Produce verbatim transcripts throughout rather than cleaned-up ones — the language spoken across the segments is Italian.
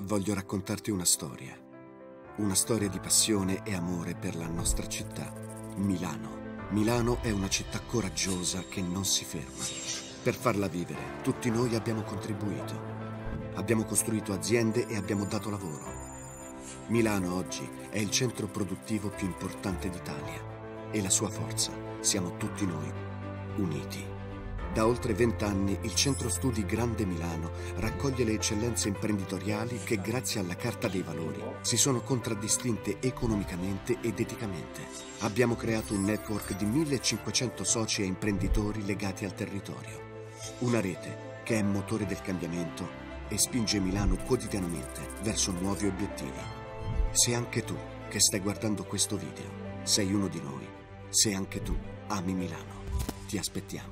Voglio raccontarti una storia. Una storia di passione e amore per la nostra città, Milano. Milano è una città coraggiosa che non si ferma. Per farla vivere, tutti noi abbiamo contribuito. Abbiamo costruito aziende e abbiamo dato lavoro. Milano oggi è il centro produttivo più importante d'Italia e la sua forza siamo tutti noi, uniti. Da oltre vent'anni il Centro Studi Grande Milano raccoglie le eccellenze imprenditoriali che grazie alla Carta dei Valori si sono contraddistinte economicamente ed eticamente. Abbiamo creato un network di millecinquecento soci e imprenditori legati al territorio. Una rete che è motore del cambiamento e spinge Milano quotidianamente verso nuovi obiettivi. Se anche tu, che stai guardando questo video, sei uno di noi, se anche tu ami Milano, ti aspettiamo.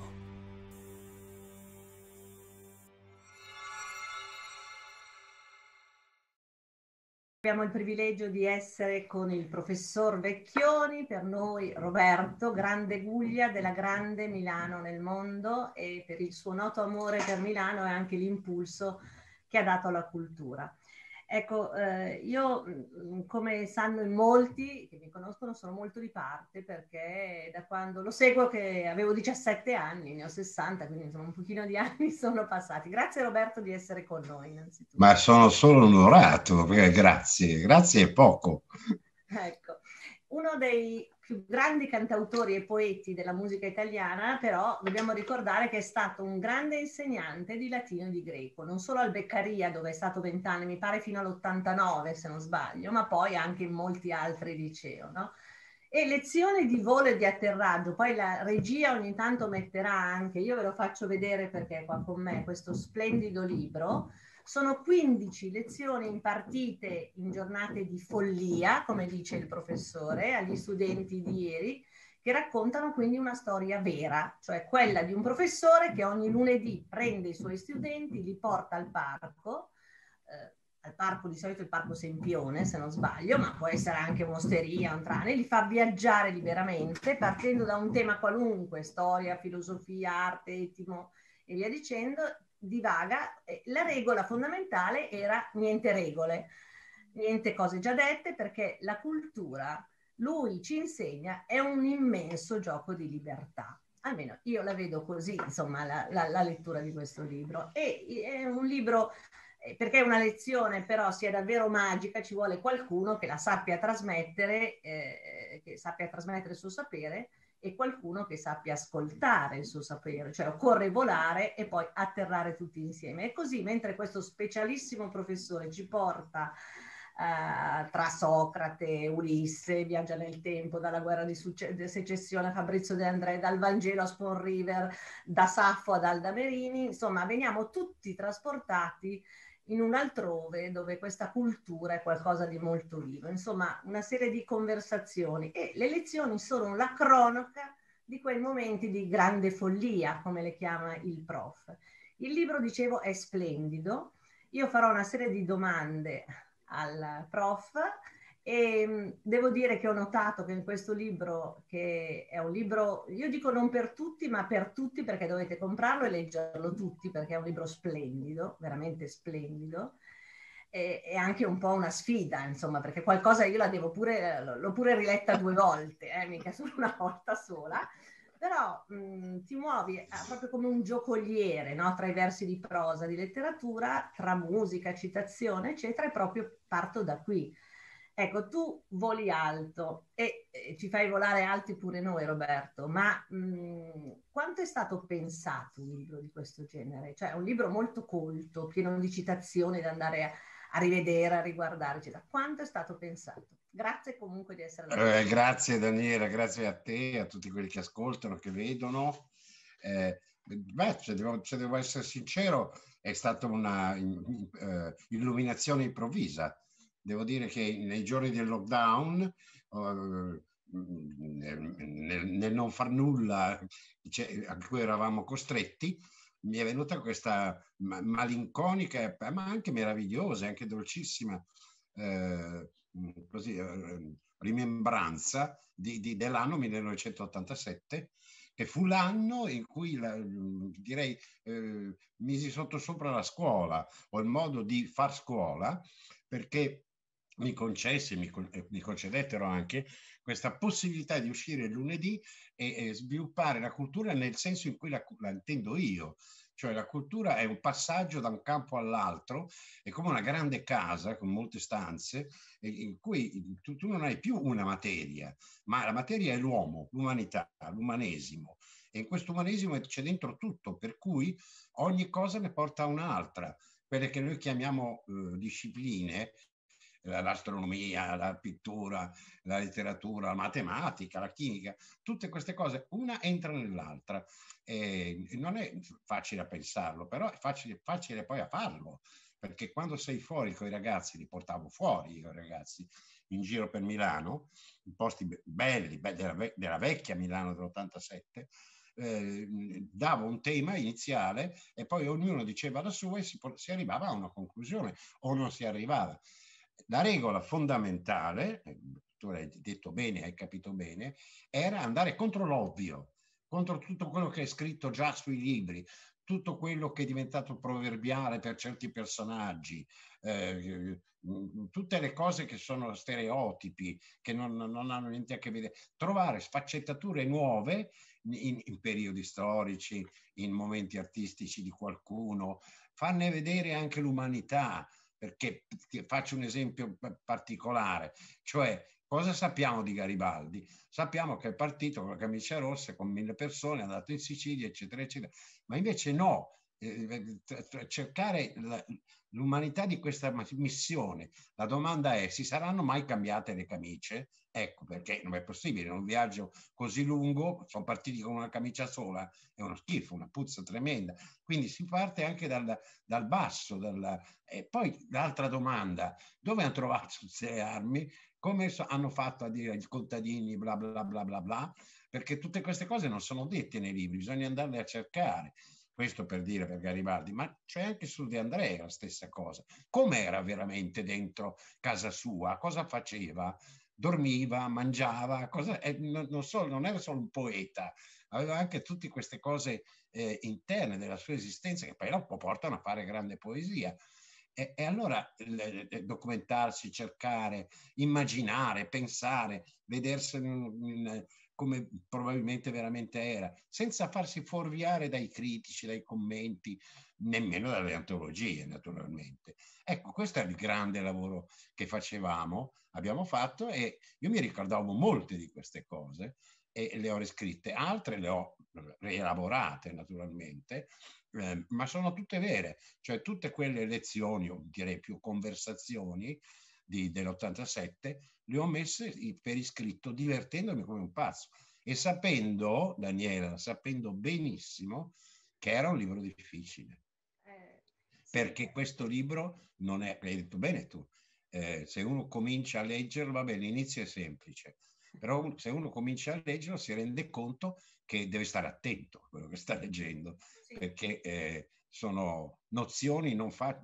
Abbiamo il privilegio di essere con il professor Vecchioni, per noi Roberto, grande guglia della grande Milano nel mondo, e per il suo noto amore per Milano e anche l'impulso che ha dato alla cultura. Ecco, eh, io, come sanno in molti che mi conoscono, sono molto di parte, perché da quando lo seguo che avevo diciassette anni, ne ho sessanta, quindi insomma un pochino di anni sono passati. Grazie Roberto di essere con noi innanzitutto. Ma sono solo onorato, perché grazie, grazie è poco. Ecco, uno dei più grandi cantautori e poeti della musica italiana, però dobbiamo ricordare che è stato un grande insegnante di latino e di greco, non solo al Beccaria, dove è stato vent'anni, mi pare fino all'ottantanove se non sbaglio, ma poi anche in molti altri licei, no? E lezioni di volo e di atterraggio, poi la regia ogni tanto metterà anche, io ve lo faccio vedere perché è qua con me, questo splendido libro. Sono quindici lezioni impartite in giornate di follia, come dice il professore, agli studenti di ieri, che raccontano quindi una storia vera, cioè quella di un professore che ogni lunedì prende i suoi studenti, li porta al parco, eh, al parco di solito il parco Sempione, se non sbaglio, ma può essere anche un'osteria, un trane, li fa viaggiare liberamente, partendo da un tema qualunque, storia, filosofia, arte, etimo e via dicendo, divaga. La regola fondamentale era niente regole, niente cose già dette, perché la cultura, lui ci insegna, è un immenso gioco di libertà. Almeno io la vedo così, insomma, la, la, la lettura di questo libro. E è un libro, perché è una lezione, però sia davvero magica, ci vuole qualcuno che la sappia trasmettere, eh, che sappia trasmettere il suo sapere, e qualcuno che sappia ascoltare il suo sapere, cioè occorre volare e poi atterrare tutti insieme. E così, mentre questo specialissimo professore ci porta Uh, tra Socrate, Ulisse, viaggia nel tempo, dalla guerra di secessione a Fabrizio De André, dal Vangelo a Spoon River, da Saffo ad Alda Merini, insomma veniamo tutti trasportati in un altrove dove questa cultura è qualcosa di molto vivo, insomma una serie di conversazioni, e le lezioni sono la cronaca di quei momenti di grande follia, come le chiama il prof. Il libro, dicevo, è splendido. Io farò una serie di domande al prof e devo dire che ho notato che in questo libro, che è un libro, io dico non per tutti, ma per tutti, perché dovete comprarlo e leggerlo tutti, perché è un libro splendido, veramente splendido, e, e anche un po' una sfida, insomma, perché qualcosa io la devo pure, l'ho pure riletta due volte, eh, mica solo una volta sola. Però mh, ti muovi eh, proprio come un giocoliere, no? Tra i versi di prosa, di letteratura, tra musica, citazione, eccetera, e proprio parto da qui. Ecco, tu voli alto e, e ci fai volare alti pure noi, Roberto, ma mh, quanto è stato pensato un libro di questo genere? Cioè, un libro molto colto, pieno di citazioni da andare a, a rivedere, a riguardare, eccetera. Quanto è stato pensato? Grazie comunque di essere là. Eh, grazie Daniela, grazie a te, a tutti quelli che ascoltano, che vedono. Eh, beh, se devo, se devo essere sincero, è stata una in, uh, illuminazione improvvisa. Devo dire che nei giorni del lockdown, uh, nel, nel, nel non far nulla a cui eravamo costretti, mi è venuta questa malinconica, ma anche meravigliosa, anche dolcissima, eh, così, rimembranza di, di, dell'anno millenovecentottantasette, che fu l'anno in cui la, direi eh, misi sotto sopra la scuola o il modo di far scuola, perché mi concesse, mi, mi concedettero anche questa possibilità di uscire il lunedì e, e sviluppare la cultura nel senso in cui la, la intendo io. Cioè la cultura è un passaggio da un campo all'altro, è come una grande casa con molte stanze in cui tu, tu non hai più una materia, ma la materia è l'uomo, l'umanità, l'umanesimo. E in questo umanesimo c'è dentro tutto, per cui ogni cosa ne porta a un'altra. Quelle che noi chiamiamo eh, discipline, l'astronomia, la pittura, la letteratura, la matematica, la chimica, tutte queste cose, una entra nell'altra. Eh, non è facile a pensarlo, però è facile, facile poi a farlo, perché quando sei fuori con i ragazzi, li portavo fuori io ragazzi, in giro per Milano, in posti belli, belli della, della vecchia Milano dell'ottantasette, eh, davo un tema iniziale e poi ognuno diceva la sua e si, si arrivava a una conclusione o non si arrivava. La regola fondamentale, tu l'hai detto bene, hai capito bene, era andare contro l'ovvio, contro tutto quello che è scritto già sui libri, tutto quello che è diventato proverbiale per certi personaggi, eh, tutte le cose che sono stereotipi, che non, non hanno niente a che vedere, trovare sfaccettature nuove in, in periodi storici, in momenti artistici di qualcuno, farne vedere anche l'umanità. Perché faccio un esempio particolare, cioè cosa sappiamo di Garibaldi? Sappiamo che è partito con la camicia rossa con mille persone, è andato in Sicilia, eccetera, eccetera, ma invece no, eh, cercare l'umanità di questa missione. La domanda è: si saranno mai cambiate le camicie? Ecco perché non è possibile, in un viaggio così lungo, sono partiti con una camicia sola, è uno schifo, una puzza tremenda. Quindi si parte anche dal, dal basso. Dal, e poi l'altra domanda: dove hanno trovato queste armi? Come so, hanno fatto a dire ai contadini bla bla bla bla bla? Perché tutte queste cose non sono dette nei libri, bisogna andarle a cercare. Questo per dire per Garibaldi, ma c'è anche su De André la stessa cosa. Com'era veramente dentro casa sua? Cosa faceva? Dormiva, mangiava, cosa, eh, non, non, so, non era solo un poeta, aveva anche tutte queste cose eh, interne della sua esistenza che poi lo portano a fare grande poesia. E, e allora le, le, documentarsi, cercare, immaginare, pensare, vedersi in, in, come probabilmente veramente era, senza farsi fuorviare dai critici, dai commenti, nemmeno dalle antologie, naturalmente. Ecco, questo è il grande lavoro che facevamo, abbiamo fatto, e io mi ricordavo molte di queste cose e le ho riscritte, altre le ho rielaborate naturalmente, eh, ma sono tutte vere, cioè tutte quelle lezioni, o direi più conversazioni di, dell'ottantasette, le ho messe per iscritto divertendomi come un pazzo e sapendo, Daniela, sapendo benissimo che era un libro difficile. Eh, sì. Perché questo libro non è, l'hai detto bene tu, eh, se uno comincia a leggerlo, vabbè, l'inizio è semplice, però se uno comincia a leggerlo si rende conto che deve stare attento a quello che sta leggendo, sì. Perché eh, sono nozioni non fa,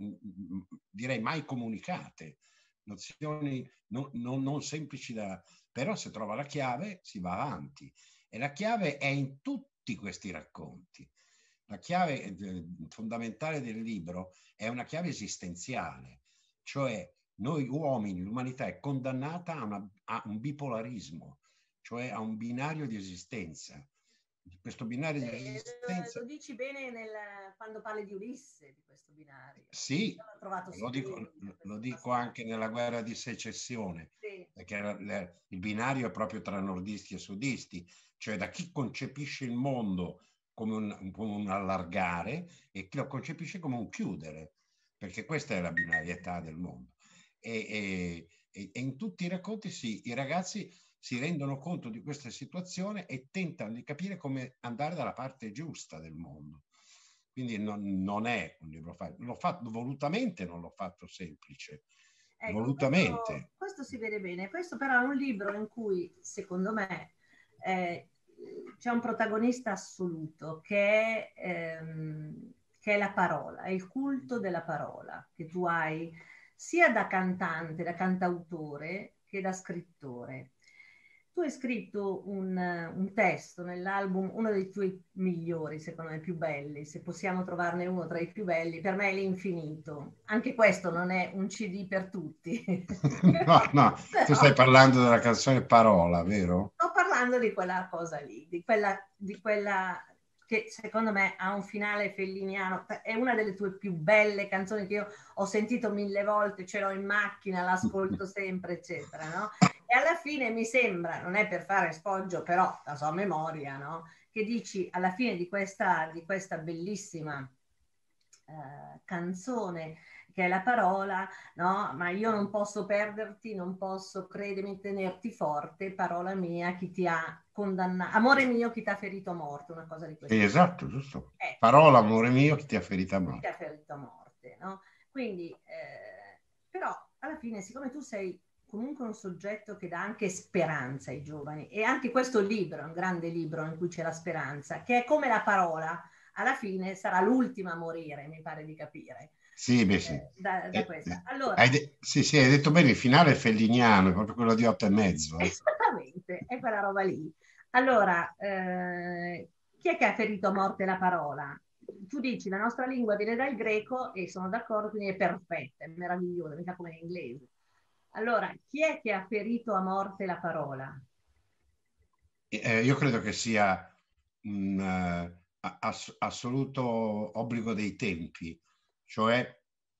direi mai comunicate, nozioni non, non, non semplici da... però se trova la chiave si va avanti e la chiave è in tutti questi racconti. La chiave eh, fondamentale del libro è una chiave esistenziale, cioè noi uomini, l'umanità è condannata a, una, a un bipolarismo, cioè a un binario di esistenza. Questo binario di esistenza... Lo dici bene nel, quando parli di Ulisse, di questo binario. Sì, lo dico, lo dico anche nella guerra di secessione, sì. Perché la, la, il binario è proprio tra nordisti e sudisti, cioè da chi concepisce il mondo come un, come un allargare e chi lo concepisce come un chiudere, perché questa è la binarietà del mondo. E, e, e in tutti i racconti sì, i ragazzi si rendono conto di questa situazione e tentano di capire come andare dalla parte giusta del mondo. Quindi non, non è un libro facile, l'ho fatto volutamente, non l'ho fatto semplice, ecco, volutamente. Questo, questo si vede bene, questo però è un libro in cui, secondo me, eh, c'è un protagonista assoluto che è, ehm, che è la parola, è il culto della parola che tu hai sia da cantante, da cantautore che da scrittore. tu hai scritto un, un testo nell'album, uno dei tuoi migliori, secondo me, più belli, se possiamo trovarne uno tra i più belli, per me è L'Infinito. Anche questo non è un C D per tutti. No, no, tu stai parlando della canzone Parola, vero? Sto parlando di quella cosa lì, di quella, di quella che secondo me ha un finale felliniano, è una delle tue più belle canzoni che io ho sentito mille volte, ce l'ho in macchina, l'ascolto sempre, eccetera, no? E alla fine mi sembra, non è per fare sfoggio, però la so a memoria, no? Che dici alla fine di questa, di questa bellissima eh, canzone, che è la parola, no? Ma io non posso perderti, non posso, credimi, tenerti forte, parola mia, chi ti ha condannato, amore mio, chi ti ha ferito a morte, una cosa di questo. Sì, esatto, giusto. Ecco. Parola, amore mio, chi ti ha ferito a Chi ti morte. ha ferito a morte, no? Quindi, eh, però, alla fine, siccome tu sei comunque un soggetto che dà anche speranza ai giovani, e anche questo libro è un grande libro in cui c'è la speranza, che è come la parola, alla fine sarà l'ultima a morire, mi pare di capire. Sì, beh, sì. Eh, da, da eh, questa. Allora, hai de- sì, sì, hai detto bene, il finale è felliniano, è proprio quello di otto e mezzo. Eh. Esattamente, è quella roba lì. Allora, eh, chi è che ha ferito a morte la parola? Tu dici, la nostra lingua viene dal greco e sono d'accordo, quindi è perfetta, è meravigliosa, mica come in inglese. Allora, chi è che ha ferito a morte la parola? Eh, io credo che sia un uh, ass- assoluto obbligo dei tempi, cioè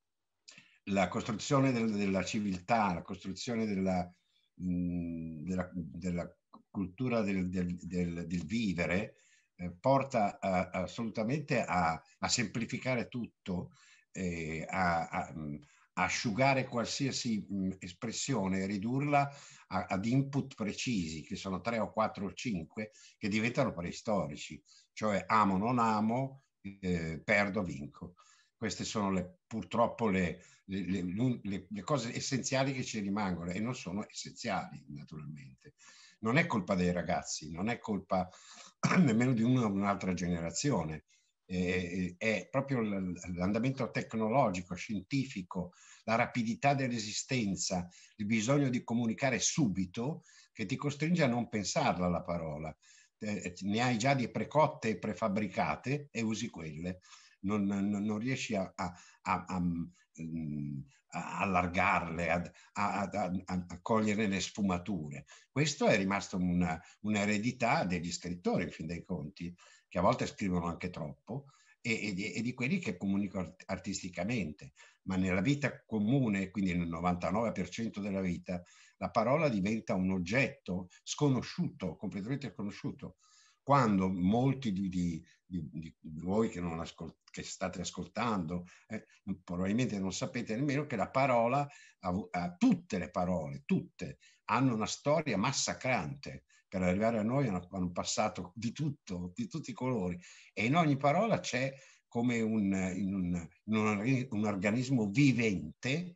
la costruzione del, della civiltà, la costruzione della, mh, della, della cultura del, del, del, del vivere, eh, porta a, assolutamente a, a semplificare tutto, eh, a, a, a asciugare qualsiasi mh, espressione e ridurla a, ad input precisi, che sono tre o quattro o cinque, che diventano preistorici, cioè amo, non amo, eh, perdo, vinco. Queste sono le, purtroppo le, le, le, le cose essenziali che ci rimangono, e non sono essenziali, naturalmente. Non è colpa dei ragazzi, non è colpa nemmeno di una o un'altra generazione, eh, è proprio l'andamento tecnologico, scientifico, la rapidità dell'esistenza, il bisogno di comunicare subito, che ti costringe a non pensarla la parola. Eh, ne hai già di precotte e prefabbricate e usi quelle. Non, non, non riesci a, a, a, a, a allargarle, a, a, a, a cogliere le sfumature. Questo è rimasto una, un'eredità degli scrittori, in fin dei conti, che a volte scrivono anche troppo, e, e, di, e di quelli che comunicano artisticamente. Ma nella vita comune, quindi nel novantanove per cento della vita, la parola diventa un oggetto sconosciuto, completamente sconosciuto. Quando molti di, di, di, di voi che, non ascol- che state ascoltando eh, probabilmente non sapete nemmeno che la parola, ha, ha, tutte le parole, tutte, hanno una storia massacrante. Per arrivare a noi hanno, hanno passato di tutto, di tutti i colori, e in ogni parola c'è come un, in un, in un, un organismo vivente,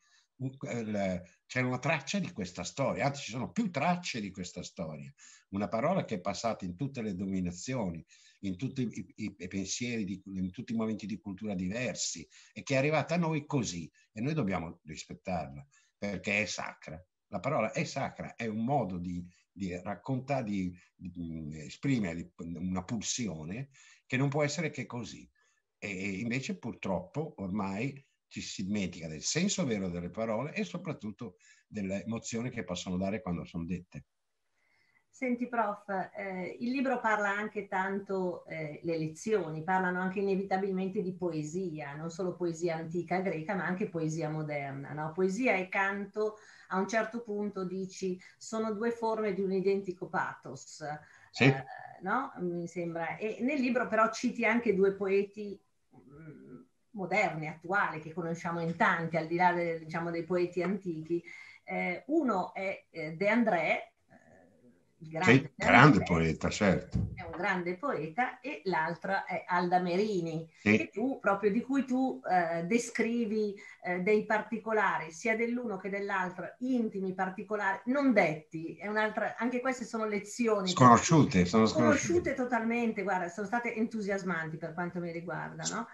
c'è una traccia di questa storia, anzi ci sono più tracce di questa storia. Una parola che è passata in tutte le dominazioni, in tutti i, i, i pensieri, di, in tutti i momenti di cultura diversi, e che è arrivata a noi così, e noi dobbiamo rispettarla, perché è sacra. La parola è sacra, è un modo di, di raccontare, di, di esprimere una pulsione che non può essere che così. E invece purtroppo ormai ci si dimentica del senso vero delle parole e soprattutto delle emozioni che possono dare quando sono dette. Senti prof, eh, il libro parla anche tanto, eh, le lezioni, parlano anche inevitabilmente di poesia, non solo poesia antica greca, ma anche poesia moderna, no? Poesia e canto, a un certo punto dici, sono due forme di un identico pathos, sì. eh, no? Mi sembra. E nel libro però citi anche due poeti mh, moderni, attuali, che conosciamo in tanti, al di là de, diciamo, dei poeti antichi. Eh, uno è eh, De André, il grande, sì, grande poeta, certo. È un grande poeta, e l'altra è Alda Merini, sì. che tu, proprio di cui tu eh, descrivi eh, dei particolari, sia dell'uno che dell'altro, intimi particolari, non detti. È un'altra, anche queste sono lezioni. Sconosciute, sono sconosciute. Sconosciute totalmente, guarda, sono state entusiasmanti per quanto mi riguarda, no?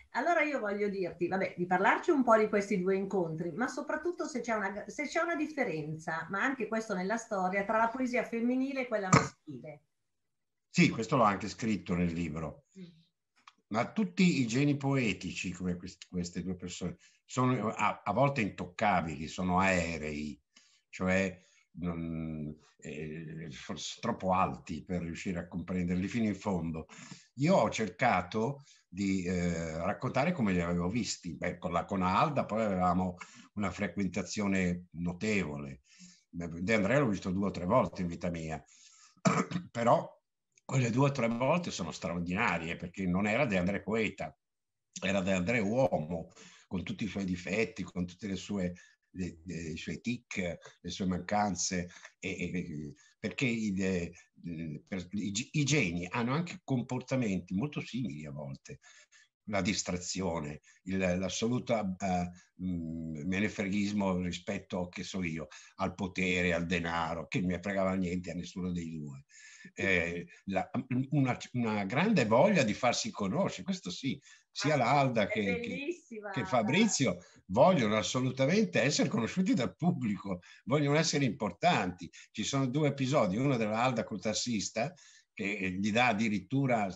Allora io voglio dirti, vabbè, di parlarci un po' di questi due incontri, ma soprattutto se c'è una, se c'è una differenza, ma anche questo nella storia, tra la poesia femminile e quella maschile. Sì, questo l'ho anche scritto nel libro. Mm. Ma tutti i geni poetici, come quest queste due persone, sono a, a volte intoccabili, sono aerei, cioè non, eh, forse troppo alti per riuscire a comprenderli fino in fondo. Io ho cercato di eh, raccontare come li avevo visti. Beh, con, la, con Alda poi avevamo una frequentazione notevole. De André l'ho visto due o tre volte in vita mia, però quelle due o tre volte sono straordinarie, perché non era De André poeta, era De André uomo, con tutti i suoi difetti, con tutte le sue, le, le, i suoi tic, le sue mancanze, e, e, perché i, de, per, i, i geni hanno anche comportamenti molto simili a volte. La distrazione, l'assoluto uh, menefreghismo rispetto, che so io, al potere, al denaro, che non mi fregava niente a nessuno dei due. Eh, la, una, una grande voglia di farsi conoscere, questo sì, sia l'Alda che, che, che Fabrizio vogliono assolutamente essere conosciuti dal pubblico, vogliono essere importanti. Ci sono due episodi, uno dell'Alda col tassista, che gli dà addirittura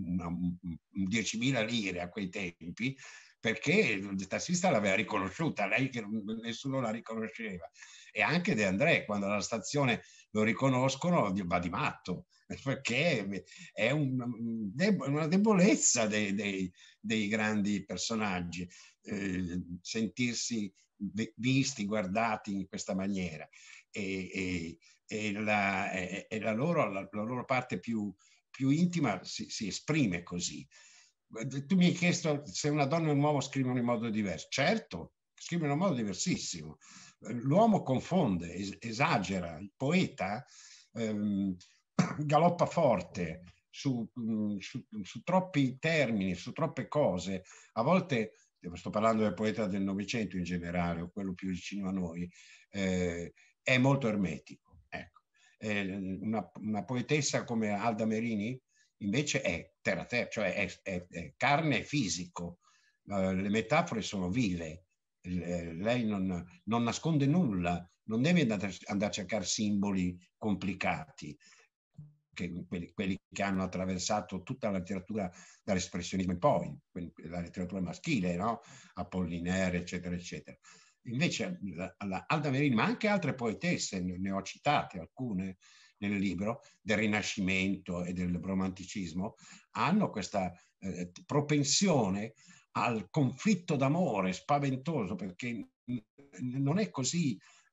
diecimila lire a quei tempi, perché il tassista l'aveva riconosciuta, lei che nessuno la riconosceva. E anche De André, quando alla stazione lo riconoscono, va di matto, perché è un, una debolezza dei, dei, dei grandi personaggi, eh, sentirsi visti, guardati in questa maniera. E, e, e, la, e, e la, loro, la, la loro parte più, più intima si, si esprime così. Tu mi hai chiesto se una donna e un uomo scrivono in modo diverso. Certo, scrivono in modo diversissimo. L'uomo confonde, es esagera, il poeta ehm, galoppa forte su, su, su troppi termini, su troppe cose. A volte, sto parlando del poeta del Novecento in generale, o quello più vicino a noi, eh, è molto ermetico. Ecco. Eh, una, una poetessa come Alda Merini invece è terra terra, cioè è, è, è carne e fisico. Uh, le metafore sono vive. Lei non, non nasconde nulla, non deve andare, andare a cercare simboli complicati, che, quelli, quelli che hanno attraversato tutta la letteratura dall'espressionismo in poi, la letteratura maschile, no? Apollinaire, eccetera, eccetera. Invece la, la Alda Merini, ma anche altre poetesse, ne ho citate alcune nel libro, del Rinascimento e del Romanticismo, hanno questa eh, propensione al conflitto d'amore spaventoso, perché non è così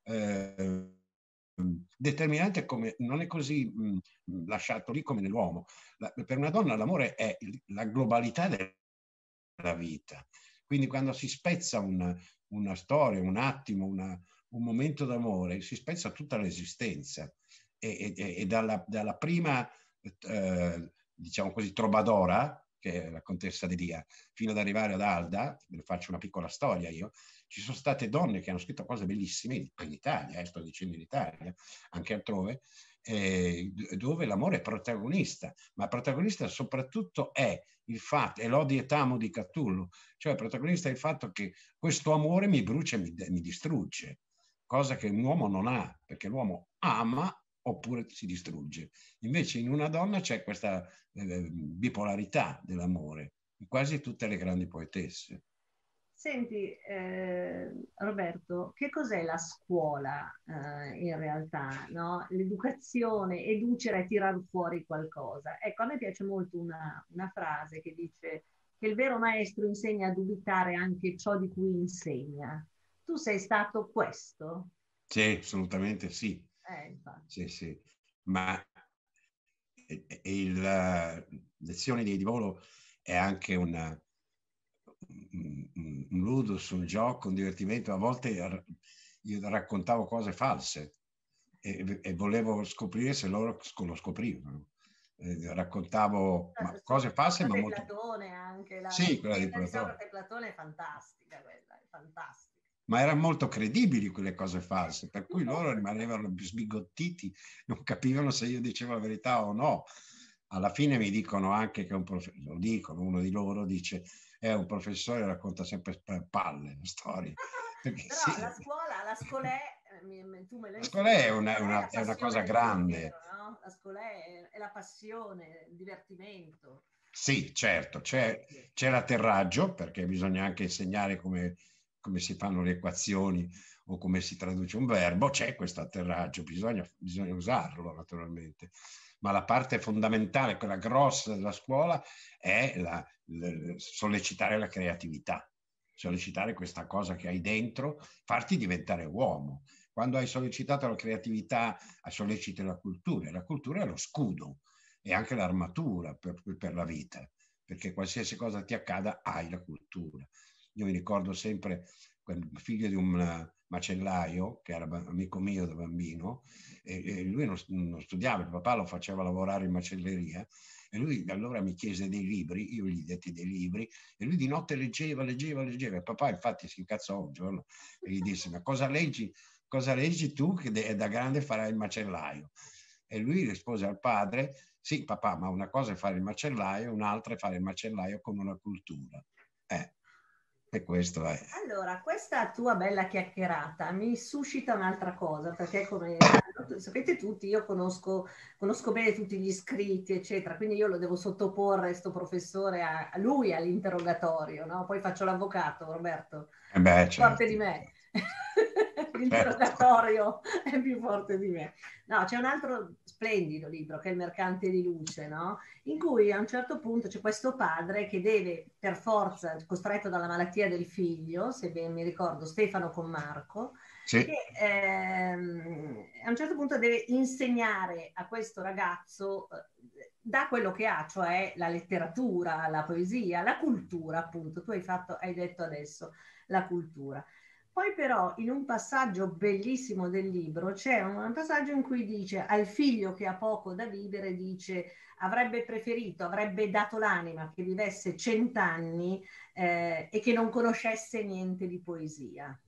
eh, determinante, come non è così mh, lasciato lì come nell'uomo. Per una donna l'amore è la globalità della vita. Quindi quando si spezza una, una storia, un attimo, una, un momento d'amore, si spezza tutta l'esistenza. E, e, e dalla, dalla prima, eh, diciamo così, trovadora, che è la contessa di Dia, fino ad arrivare ad Alda, ve ne faccio una piccola storia io, ci sono state donne che hanno scritto cose bellissime in Italia, eh, sto dicendo in Italia, anche altrove, eh, dove l'amore è protagonista, ma protagonista soprattutto è il fatto, è l'odi et amo di Cthulhu, cioè il protagonista è il fatto che questo amore mi brucia e mi, mi distrugge, cosa che un uomo non ha, perché l'uomo ama oppure si distrugge. Invece in una donna c'è questa eh, bipolarità dell'amore, in quasi tutte le grandi poetesse. Senti, eh, Roberto, che cos'è la scuola eh, in realtà? No? L'educazione, educere e tirar fuori qualcosa. Ecco, a me piace molto una, una frase che dice che il vero maestro insegna a dubitare anche ciò di cui insegna. Tu sei stato questo? Sì, assolutamente sì. Eh, infatti. Sì, sì. Ma il, la lezione di, di volo è anche una, un, un ludus, un gioco, un divertimento. A volte io raccontavo cose false e, e volevo scoprire se loro lo scoprivano. Eh, raccontavo ma, cose false, ma molto... Platone anche, la, sì, la quella di Platone. di Platone è fantastica, quella, è fantastica. Ma erano molto credibili quelle cose false, per cui loro rimanevano sbigottiti, non capivano se io dicevo la verità o no. Alla fine mi dicono anche che un professore, lo dicono, uno di loro dice, è un professore che racconta sempre palle, storie. Però sì. la scuola, la scolè, tu me lo la scolè è una, è, una, è una cosa grande. Pensiero, no? La scolè è, è la passione, il divertimento. Sì, certo, c'è, c'è l'atterraggio, perché bisogna anche insegnare come, come si fanno le equazioni o come si traduce un verbo, c'è questo atterraggio, bisogna, bisogna usarlo naturalmente. Ma la parte fondamentale, quella grossa della scuola, è la, la, sollecitare la creatività, sollecitare questa cosa che hai dentro, farti diventare uomo. Quando hai sollecitato la creatività, solleciti la cultura, e la cultura è lo scudo, e anche l'armatura per, per la vita, perché qualsiasi cosa ti accada hai la cultura. Io mi ricordo sempre quel figlio di un macellaio, che era amico mio da bambino, e, e lui non, non studiava, il papà lo faceva lavorare in macelleria, e lui allora mi chiese dei libri, io gli detti dei libri, e lui di notte leggeva, leggeva, leggeva, e papà infatti si incazzò un giorno e gli disse: ma cosa leggi, cosa leggi tu che da grande farai il macellaio? E lui rispose al padre: sì papà, ma una cosa è fare il macellaio, un'altra è fare il macellaio con una cultura. Eh, e questo è. Allora, questa tua bella chiacchierata mi suscita un'altra cosa, perché come sapete tutti, io conosco, conosco bene tutti gli iscritti, eccetera, quindi io lo devo sottoporre, sto professore, a, a lui all'interrogatorio, no? Poi faccio l'avvocato, Roberto, Eh beh, certo, forte certo. di me. L'interrogatorio certo. È più forte di me. No, c'è un altro splendido libro che è Il mercante di luce, no? In cui a un certo punto c'è questo padre che deve per forza, costretto dalla malattia del figlio, se ben mi ricordo, Stefano con Marco, sì. che ehm, a un certo punto deve insegnare a questo ragazzo eh, da quello che ha, cioè la letteratura, la poesia, la cultura, appunto. Tu hai fatto, hai detto adesso la cultura. Poi però in un passaggio bellissimo del libro c'è un passaggio in cui dice al figlio che ha poco da vivere, dice avrebbe preferito, avrebbe dato l'anima che vivesse cent'anni eh, e che non conoscesse niente di poesia.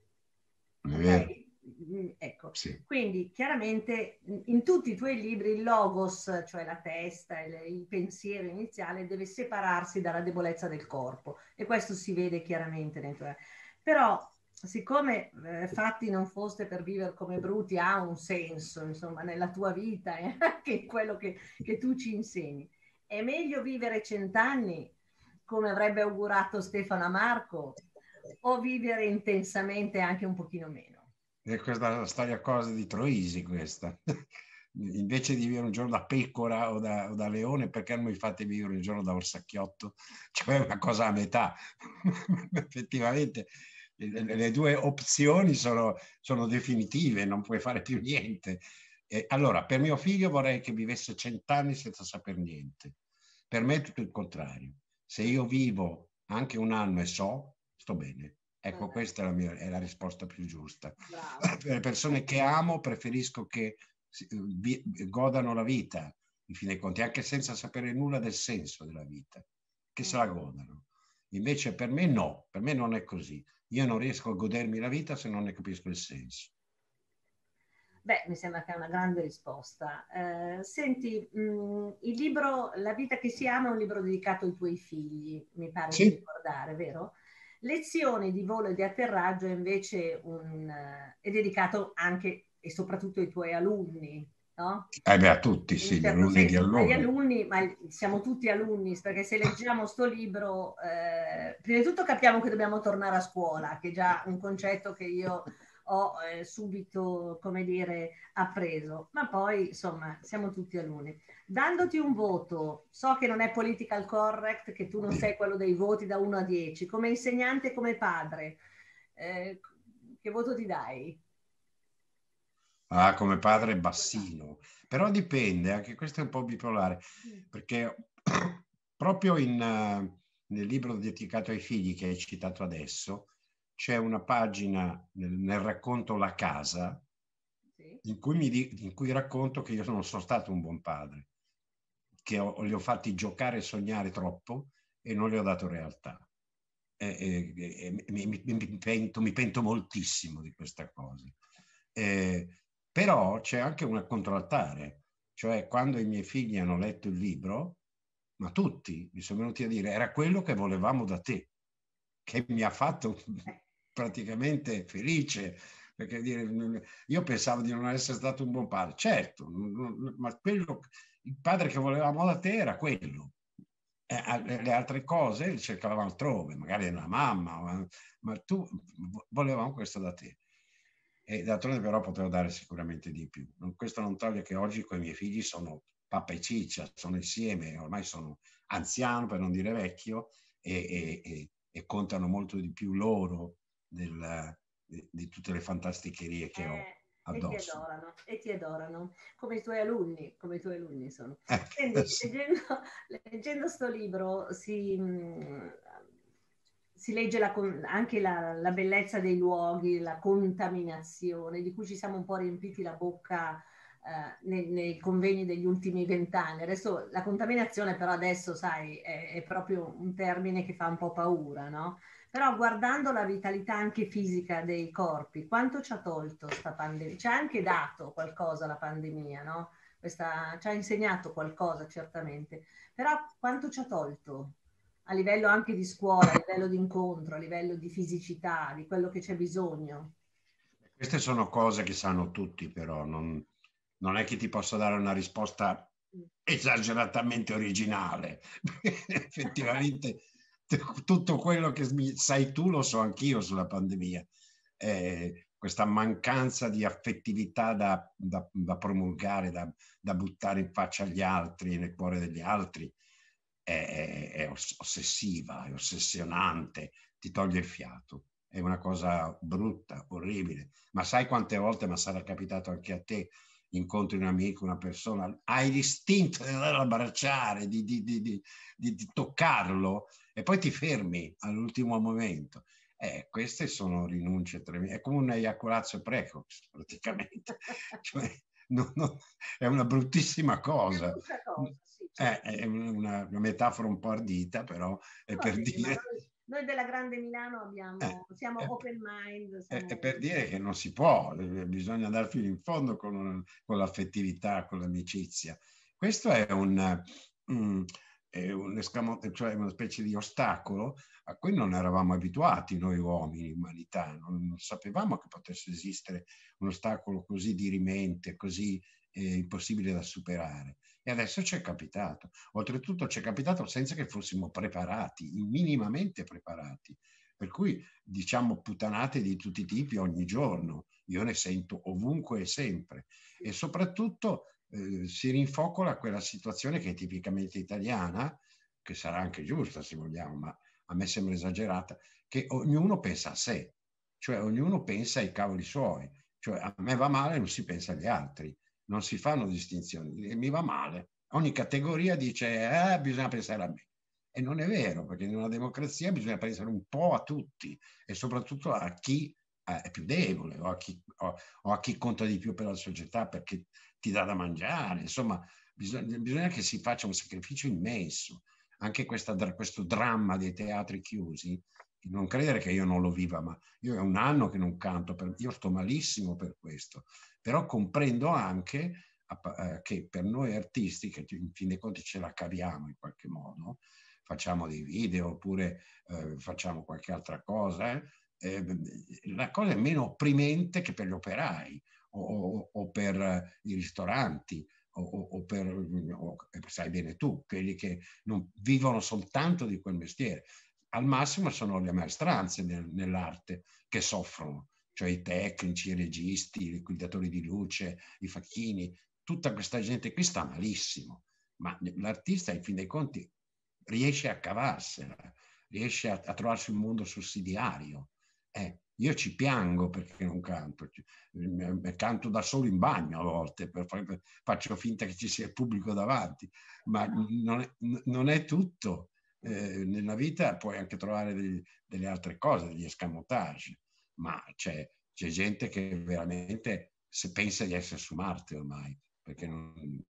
Okay? Ecco, sì. Quindi chiaramente in tutti i tuoi libri il logos, cioè la testa, il, il pensiero iniziale deve separarsi dalla debolezza del corpo, e questo si vede chiaramente nei tuoi. Però siccome eh, fatti non foste per vivere come bruti, ha un senso, insomma, nella tua vita e anche in quello che, che tu ci insegni. È meglio vivere cent'anni, come avrebbe augurato Stefano a Marco, o vivere intensamente anche un pochino meno? E questa è la storia cosa di Troisi, questa. Invece di vivere un giorno da pecora o da, o da leone, perché non mi fate vivere un giorno da orsacchiotto? Cioè una cosa a metà. Effettivamente le, le due opzioni sono, sono definitive, non puoi fare più niente. E allora, per mio figlio vorrei che vivesse cent'anni senza saper niente. Per me è tutto il contrario. Se io vivo anche un anno e so, sto bene. Ecco, eh. questa è la, mia, è la risposta più giusta. Bravo. Per le persone che amo preferisco che vi, godano la vita, in fin dei conti, anche senza sapere nulla del senso della vita, che se la godano. Invece per me no, per me non è così. Io non riesco a godermi la vita se non ne capisco il senso. Beh, mi sembra che è una grande risposta. Eh, senti, mh, il libro La vita che si ama è un libro dedicato ai tuoi figli, mi pare sì. di ricordare, vero? Lezioni di volo e di atterraggio è invece un, uh, è dedicato anche e soprattutto ai tuoi alunni, no? Eh beh, a tutti, sì, gli certo alunni di allora. Agli alunni, ma siamo tutti alunni, perché se leggiamo sto libro, eh, prima di tutto capiamo che dobbiamo tornare a scuola, che è già un concetto che io ho eh, subito, come dire, appreso, ma poi, insomma, siamo tutti alunni. Dandoti un voto, so che non è political correct, che tu non sei quello dei voti da uno a dieci, come insegnante e come padre, eh, che voto ti dai? Ah, come padre bassino, però dipende, anche questo è un po' bipolare, perché proprio in, uh, nel libro dedicato ai figli che hai citato adesso, c'è una pagina nel, nel racconto La casa, sì. in, cui mi di, in cui racconto che io non sono stato un buon padre, che ho, li ho fatti giocare e sognare troppo e non li ho dato realtà. E, e, e, mi, mi, mi, pento, mi pento moltissimo di questa cosa. E, però c'è anche un controaltare, cioè quando i miei figli hanno letto il libro, ma tutti mi sono venuti a dire era quello che volevamo da te. che mi ha fatto praticamente felice, perché dire, io pensavo di non essere stato un buon padre, certo, ma quello, il padre che volevamo da te era quello. Eh, le altre cose le cercavamo altrove, magari una mamma, ma, ma tu volevamo questo da te. E d'altronde però potevo dare sicuramente di più. Questo non toglie che oggi con i miei figli sono pappa e ciccia, sono insieme, ormai sono anziano per non dire vecchio, e, e, e, e contano molto di più loro del, di, di tutte le fantasticherie che eh, ho addosso. E ti adorano, e ti adorano, come i tuoi alunni, come i tuoi alunni sono. Eh, Quindi, sì. leggendo, leggendo sto libro si, mh, si legge la, anche la, la bellezza dei luoghi, la contaminazione, di cui ci siamo un po' riempiti la bocca eh, nei, nei convegni degli ultimi vent'anni. Adesso la contaminazione però adesso, sai, è, è proprio un termine che fa un po' paura, no? Però guardando la vitalità anche fisica dei corpi, quanto ci ha tolto sta pandemia? Ci ha anche dato qualcosa la pandemia, no? Questa, ci ha insegnato qualcosa certamente, però quanto ci ha tolto a livello anche di scuola, a livello di incontro, a livello di fisicità, di quello che c'è bisogno? Queste sono cose che sanno tutti, però non, non è che ti posso dare una risposta esageratamente originale. Effettivamente tutto quello che sai tu lo so anch'io sulla pandemia. Eh, questa mancanza di affettività da, da, da promulgare, da, da buttare in faccia agli altri, nel cuore degli altri, è, è ossessiva, è ossessionante, ti toglie il fiato. È una cosa brutta, orribile. Ma sai quante volte, ma sarà capitato anche a te, incontri un amico, una persona, hai l'istinto di andarlo a abbracciare, di, di, di, di, di toccarlo, e poi ti fermi all'ultimo momento. Eh, queste sono rinunce tremende. È come un eiaculatio precox, praticamente. Cioè, no, no, è una bruttissima cosa. È una cosa, sì, eh, è una, una metafora un po' ardita, però è no, per sì, dire... noi, noi della Grande Milano abbiamo, Eh, siamo eh, open mind. È, Siamo... è per dire che non si può, bisogna andare fino in fondo con, con l'affettività, con l'amicizia. Questo è un, um, è un escamote, cioè una specie di ostacolo a cui non eravamo abituati noi uomini, umanità, non, non sapevamo che potesse esistere un ostacolo così dirimente, così eh, impossibile da superare. E adesso ci è capitato. Oltretutto ci è capitato senza che fossimo preparati, minimamente preparati. Per cui diciamo puttanate di tutti i tipi ogni giorno, io ne sento ovunque e sempre, e soprattutto eh, si rinfocola quella situazione che è tipicamente italiana, che sarà anche giusta se vogliamo, ma a me sembra esagerata, che ognuno pensa a sé, cioè ognuno pensa ai cavoli suoi, cioè a me va male, non si pensa agli altri, non si fanno distinzioni, mi va male, ogni categoria dice eh, bisogna pensare a me. E non è vero, perché in una democrazia bisogna pensare un po' a tutti e soprattutto a chi è più debole o a chi, o, o a chi conta di più per la società perché ti dà da mangiare. Insomma, bisogna, bisogna che si faccia un sacrificio immenso. Anche questa, questo dramma dei teatri chiusi, non credere che io non lo viva, ma io è un anno che non canto, per, io sto malissimo per questo, però comprendo anche eh, che per noi artisti, che in fin dei conti ce la caviamo in qualche modo, facciamo dei video oppure eh, facciamo qualche altra cosa, eh, eh, la cosa è meno opprimente che per gli operai o, o, o per i ristoranti o, o per, o, sai bene tu, quelli che non vivono soltanto di quel mestiere. Al massimo sono le maestranze nel, nell'arte che soffrono, cioè i tecnici, i registi, i liquidatori di luce, i facchini, tutta questa gente qui sta malissimo, ma l'artista in fin dei conti riesce a cavarsela, riesce a, a trovarsi un mondo sussidiario. Eh, io ci piango perché non canto, canto da solo in bagno a volte, per, per, faccio finta che ci sia il pubblico davanti, ma non è, non è tutto. Eh, nella vita puoi anche trovare degli, delle altre cose, degli escamotage, ma c'è, c'è gente che veramente se pensa di essere su Marte ormai, perché non,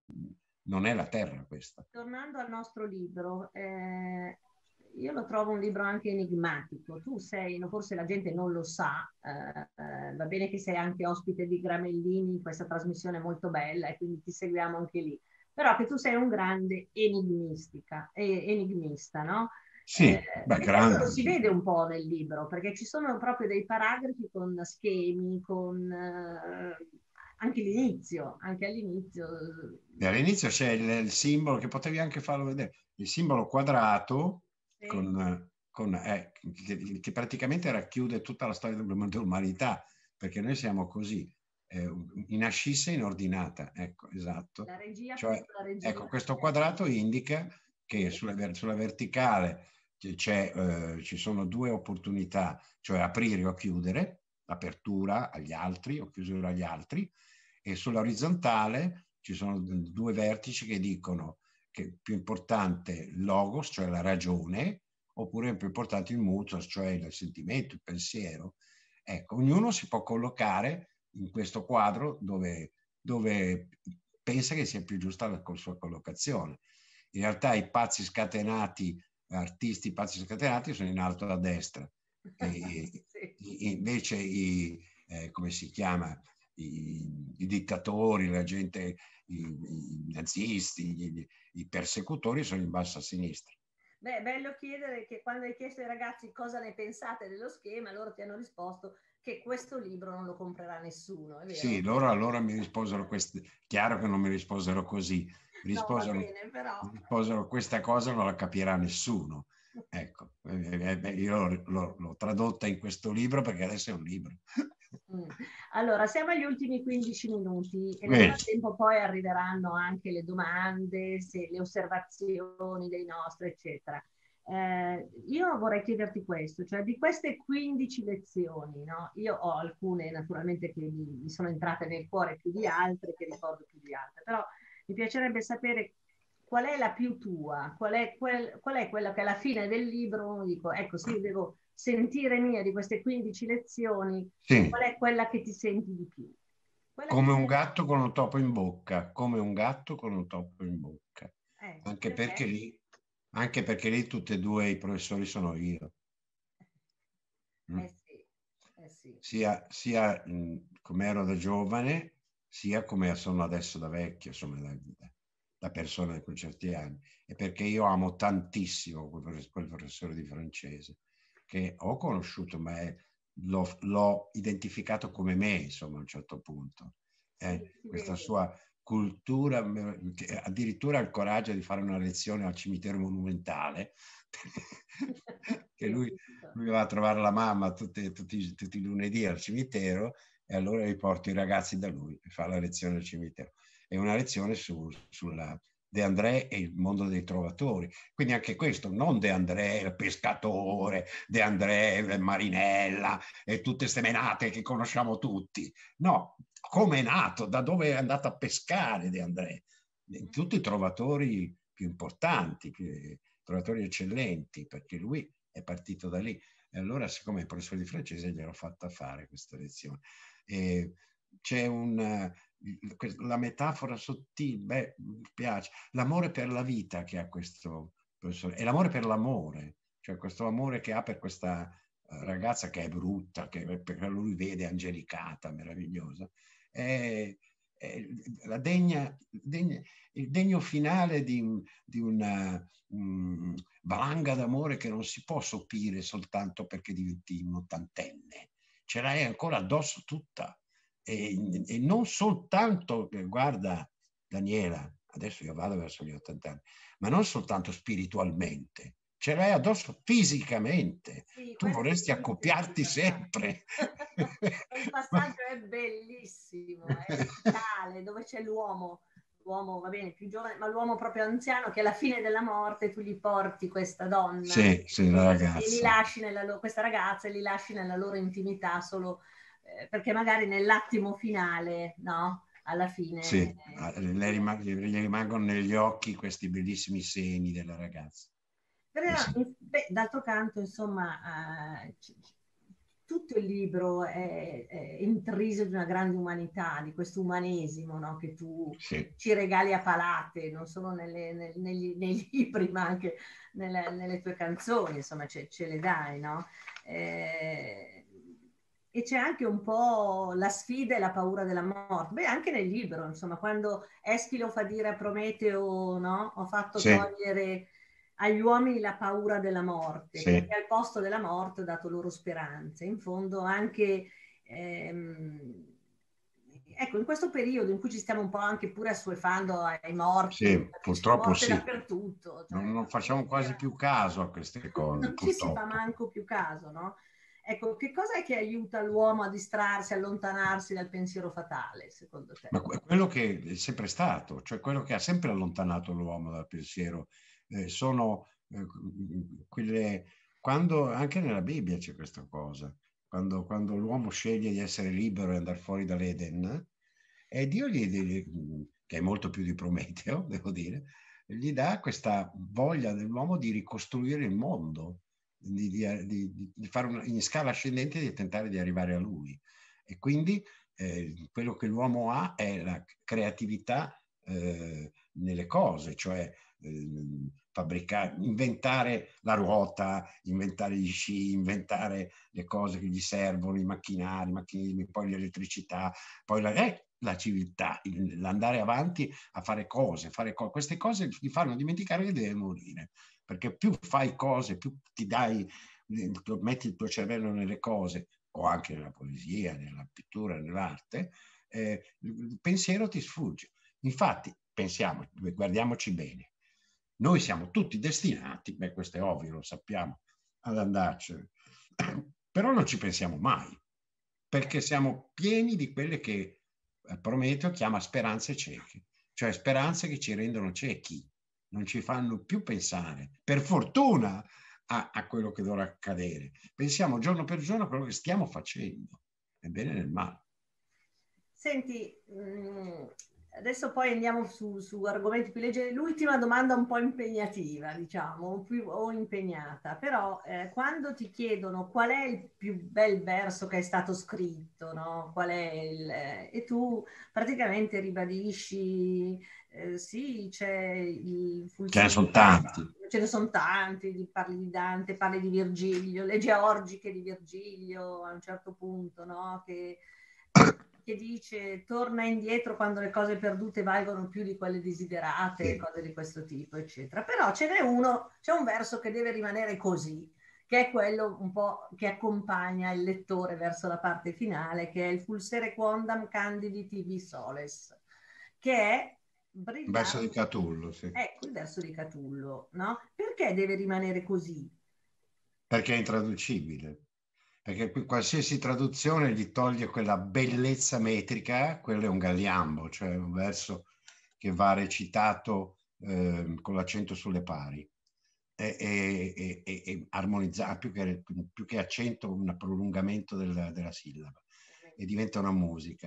non è la Terra questa. Tornando al nostro libro, eh, io lo trovo un libro anche enigmatico. Tu sei, no, forse la gente non lo sa, eh, eh, va bene che sei anche ospite di Gramellini in questa trasmissione molto bella e quindi ti seguiamo anche lì, però che tu sei un grande enigmistica, eh, enigmista, no? Sì, Eh, beh, e questo lo grande. si vede un po' nel libro, perché ci sono proprio dei paragrafi con schemi, con eh, anche l'inizio, anche all'inizio. E all'inizio c'è il, il simbolo che potevi anche farlo vedere, il simbolo quadrato Sì, con, con, eh, che, che praticamente racchiude tutta la storia dell'umanità, perché noi siamo così, eh, in ascissa in ordinata, ecco, esatto. la regia, Cioè, piccola regia. ecco, questo quadrato indica che Sì, sulla, ver- sulla verticale c'è, eh, ci sono due opportunità, cioè aprire o chiudere, apertura agli altri o chiusura agli altri, e sull'orizzontale ci sono due vertici che dicono che è più importante il logos, cioè la ragione, oppure è più importante il mutos, cioè il sentimento, il pensiero. Ecco, ognuno si può collocare in questo quadro dove, dove pensa che sia più giusta la sua collocazione. In realtà i pazzi scatenati, artisti pazzi scatenati sono in alto a destra, e, sì. invece i, eh, come si chiama, i, i dittatori, la gente, i, i nazisti, i, i persecutori sono in basso a sinistra. Beh, è bello chiedere che quando hai chiesto ai ragazzi cosa ne pensate dello schema, loro ti hanno risposto che questo libro non lo comprerà nessuno, è Sì, vero? loro allora mi risposero, quest... chiaro che non mi risposero così, mi No, va risposero, bene, però. mi risposero questa cosa non la capirà nessuno. Ecco, eh, eh, io l'ho, l'ho tradotta in questo libro perché adesso è un libro. Mm. Allora, siamo agli ultimi quindici minuti e nel Bene. frattempo poi arriveranno anche le domande, se, le osservazioni dei nostri, eccetera. Eh, io vorrei chiederti questo, cioè di queste quindici lezioni, no? Io ho alcune naturalmente che mi, mi sono entrate nel cuore più di altre, che ricordo più di altre, però mi piacerebbe sapere qual è la più tua, qual è, quel, qual è quella che alla fine del libro dico, ecco, sì, devo sentire mia di queste quindici lezioni, Sì, qual è quella che ti senti di più? Quella che come ti un è... gatto con un topo in bocca, come un gatto con un topo in bocca. Eh, Anche perché perché? lì, anche perché lì tutti e due i professori sono io. Mm. Eh sì, eh sì. Sia, sia come ero da giovane, sia come sono adesso da vecchio, insomma, da, da persona con certi anni. E perché io amo tantissimo quel, quel professore di francese, che ho conosciuto, ma è, l'ho, l'ho identificato come me, insomma, a un certo punto. Sì, Eh, si questa vede. sua cultura, che addirittura ha il coraggio di fare una lezione al cimitero monumentale, che Sì, ho lui, visto. lui va a trovare la mamma tutti, tutti, tutti i lunedì al cimitero, e allora riporto i ragazzi da lui e fa la lezione al cimitero. È una lezione su, sulla De André e il mondo dei trovatori. Quindi anche questo, non De André il pescatore, De André il Marinella e tutte queste menate che conosciamo tutti. No, come è nato, da dove è andato a pescare De André. Tutti i trovatori più importanti, più, trovatori eccellenti, perché lui è partito da lì. E allora, siccome è professore di francese, gliel'ho fatta fare questa lezione. E c'è un, la metafora sottile, beh, mi piace, l'amore per la vita che ha questo professore, e l'amore per l'amore, cioè questo amore che ha per questa ragazza che è brutta, che perché lui vede angelicata, meravigliosa, è, è la degna, degna, il degno finale di, di una um, valanga d'amore che non si può sopire soltanto perché diventi un ottantenne, ce l'hai ancora addosso tutta. E, e non soltanto, guarda Daniela, adesso io vado verso gli ottanta anni, ma non soltanto spiritualmente, ce l'hai addosso fisicamente. Sì, Tu questo vorresti è bellissimo, quel accoppiarti passaggio. sempre. Quel passaggio è bellissimo, è vitale, dove c'è l'uomo, l'uomo va bene, più giovane, ma l'uomo proprio anziano che alla fine della morte tu gli porti questa donna Sì, sì, la e, e li ragazza. lasci nella loro, questa ragazza e li lasci nella loro intimità solo eh, perché magari nell'attimo finale, no? Alla fine... Sì, le, rimang- gli rimangono negli occhi questi bellissimi seni della ragazza. Però, Eh sì. beh, d'altro canto, insomma, eh, c- tutto il libro è, è intriso di una grande umanità, di questo umanesimo, no? Che tu Sì. ci regali a palate, non solo nelle, nel- negli, nei libri, ma anche nelle, nelle tue canzoni, insomma, ce, ce le dai, no? Eh, e c'è anche un po' la sfida e la paura della morte. Beh, anche nel libro, insomma, quando Eschilo fa dire a Prometeo, no? Ho fatto Sì. togliere agli uomini la paura della morte, Sì. perché al posto della morte ho dato loro speranze. In fondo anche, ehm, ecco, in questo periodo in cui ci stiamo un po' anche pure assuefando ai morti, Sì, perché c'è purtroppo morte sì. dappertutto. Cioè, Non, non facciamo quasi più caso a queste cose, non ci si fa purtroppo. manco più caso, no? Ecco, che cosa è che aiuta l'uomo a distrarsi, a allontanarsi dal pensiero fatale, secondo te? Ma que- quello che è sempre stato, cioè quello che ha sempre allontanato l'uomo dal pensiero, eh, sono eh, quelle, quando anche nella Bibbia c'è questa cosa, quando, quando l'uomo sceglie di essere libero e andare fuori dall'Eden, e Dio gli, gli- che è molto più di Prometeo, devo dire, gli dà questa voglia dell'uomo di ricostruire il mondo, di, di- di- di fare una, in scala ascendente, di tentare di arrivare a lui. E quindi eh, quello che l'uomo ha è la creatività eh, nelle cose, cioè eh, fabbricare, inventare la ruota, inventare gli sci, inventare le cose che gli servono, i macchinari, i macchinini, poi l'elettricità, poi la, eh, la civiltà, l'andare avanti a fare cose, fare co- queste cose ti fanno dimenticare che deve morire, perché più fai cose, più ti dai, metti il tuo cervello nelle cose, o anche nella poesia, nella pittura, nell'arte, eh, il pensiero ti sfugge. Infatti, pensiamo, guardiamoci bene, noi siamo tutti destinati, beh questo è ovvio, lo sappiamo, ad andarcene, però non ci pensiamo mai, perché siamo pieni di quelle che Prometeo chiama speranze cieche, cioè speranze che ci rendono ciechi, non ci fanno più pensare, per fortuna, a, a quello che dovrà accadere. Pensiamo giorno per giorno a quello che stiamo facendo, nel bene e nel male. Senti, mh, adesso poi andiamo su, su argomenti più leggeri. L'ultima domanda un po' impegnativa, diciamo, più, o impegnata, però eh, quando ti chiedono qual è il più bel verso che è stato scritto, no? Qual è il, eh, e tu praticamente ribadisci, eh, sì, c'è il Ce ne sono Fulsino, tanti. ce ne sono tanti, parli di Dante, parli di Virgilio, le georgiche di Virgilio a un certo punto, no? Che che dice torna indietro quando le cose perdute valgono più di quelle desiderate, Sì. cose di questo tipo, eccetera. Però ce n'è uno, c'è un verso che deve rimanere così, che è quello un po' che accompagna il lettore verso la parte finale, che è il Fulsere quondam candidi tibi soles, che è Un verso di brillare. Catullo, sì. Ecco il verso di Catullo, no? Perché deve rimanere così? Perché è intraducibile. Perché qualsiasi traduzione gli toglie quella bellezza metrica, quello è un galliambo, cioè un verso che va recitato eh, con l'accento sulle pari e, e, e, e armonizzato, più che, più che accento, un prolungamento della, della sillaba e diventa una musica.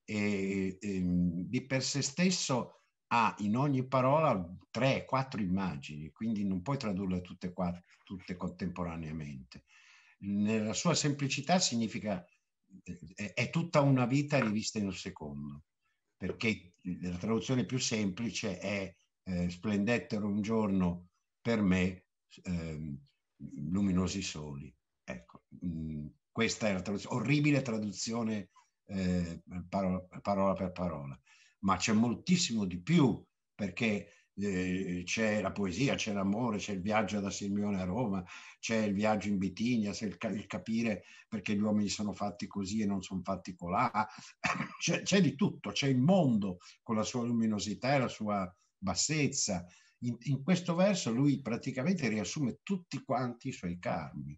E, e, di per sé stesso ha in ogni parola tre, quattro immagini, quindi non puoi tradurle tutte, quattro, tutte contemporaneamente. Nella sua semplicità significa è, è tutta una vita rivista in un secondo, perché la traduzione più semplice è eh, splendettero un giorno per me eh, luminosi soli. Ecco, mh, questa è la traduzione, orribile traduzione eh, parola, parola per parola, ma c'è moltissimo di più, perché eh, c'è la poesia, c'è l'amore, c'è il viaggio da Sirmione a Roma, c'è il viaggio in Bitinia, c'è il, il capire perché gli uomini sono fatti così e non sono fatti colà, c'è, c'è di tutto, c'è il mondo con la sua luminosità e la sua bassezza. In, in questo verso lui praticamente riassume tutti quanti i suoi karmi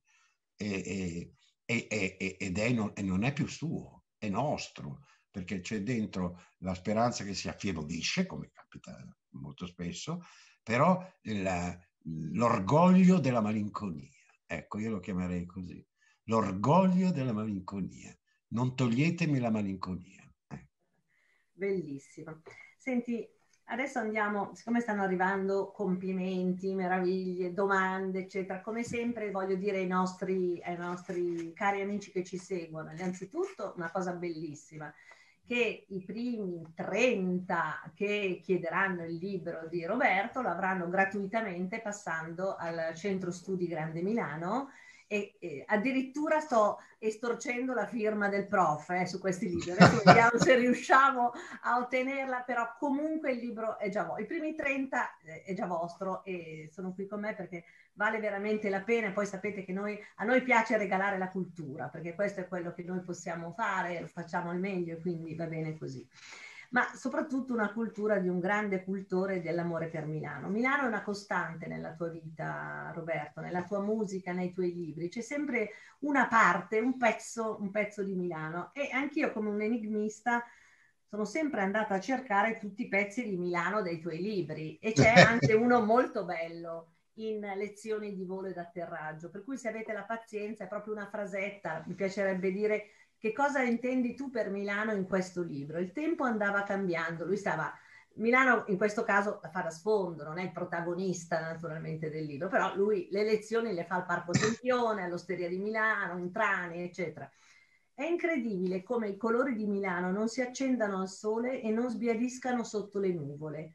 e, e, e, e, ed è non, e non è più suo, è nostro, perché c'è dentro la speranza che si affievolisce, come capita molto spesso, però la, l'orgoglio della malinconia. Ecco, io lo chiamerei così. L'orgoglio della malinconia. Non toglietemi la malinconia. Eh. Bellissimo. Senti, adesso andiamo, siccome stanno arrivando complimenti, meraviglie, domande, eccetera, come sempre voglio dire ai nostri, ai nostri cari amici che ci seguono, innanzitutto una cosa bellissima, che i primi trenta che chiederanno il libro di Roberto lo avranno gratuitamente passando al Centro Studi Grande Milano e, e addirittura sto estorcendo la firma del prof eh, su questi libri. Adesso vediamo se riusciamo a ottenerla, però comunque il libro è già vostro. I primi trenta è già vostro e sono qui con me perché vale veramente la pena. Poi sapete che noi, a noi piace regalare la cultura, perché questo è quello che noi possiamo fare, lo facciamo al meglio, quindi va bene così. Ma soprattutto una cultura di un grande cultore dell'amore per Milano. Milano è una costante nella tua vita, Roberto, nella tua musica, nei tuoi libri. C'è sempre una parte, un pezzo, un pezzo di Milano. E anch'io, come un enigmista, sono sempre andata a cercare tutti i pezzi di Milano dei tuoi libri. E c'è anche uno molto bello, in Lezioni di volo ed atterraggio. Per cui, se avete la pazienza, è proprio una frasetta, mi piacerebbe dire: che cosa intendi tu per Milano in questo libro? Il tempo andava cambiando, lui stava... Milano in questo caso la fa da sfondo, non è il protagonista naturalmente del libro, però lui le lezioni le fa al Parco Sempione, all'Osteria di Milano, in Trani, eccetera. È incredibile come i colori di Milano non si accendano al sole e non sbiadiscano sotto le nuvole.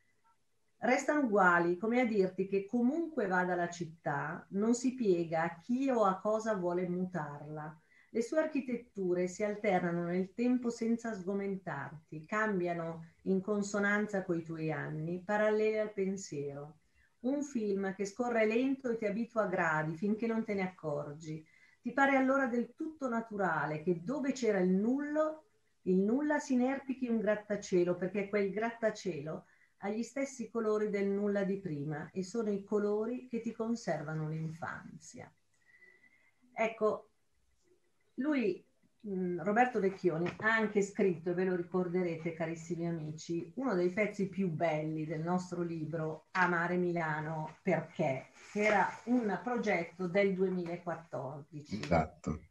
Restano uguali, come a dirti che comunque vada la città, non si piega a chi o a cosa vuole mutarla. Le sue architetture si alternano nel tempo senza sgomentarti, cambiano in consonanza coi tuoi anni, parallele al pensiero. Un film che scorre lento e ti abitua a gradi finché non te ne accorgi. Ti pare allora del tutto naturale che dove c'era il nullo, il nulla si inerpichi un grattacielo, perché quel grattacielo ha gli stessi colori del nulla di prima e sono i colori che ti conservano l'infanzia. Ecco, lui, Roberto Vecchioni, ha anche scritto, e ve lo ricorderete carissimi amici, uno dei pezzi più belli del nostro libro, Amare Milano perché, che era un progetto del duemilaquattordici. Esatto.